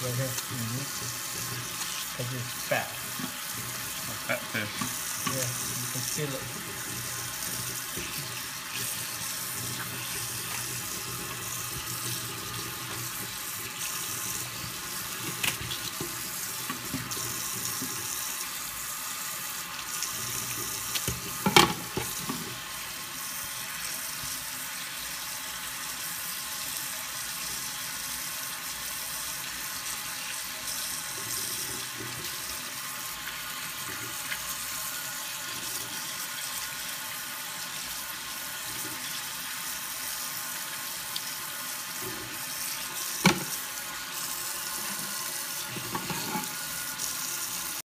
right here. Because it's fat. A fat fish. Yeah, you can feel it.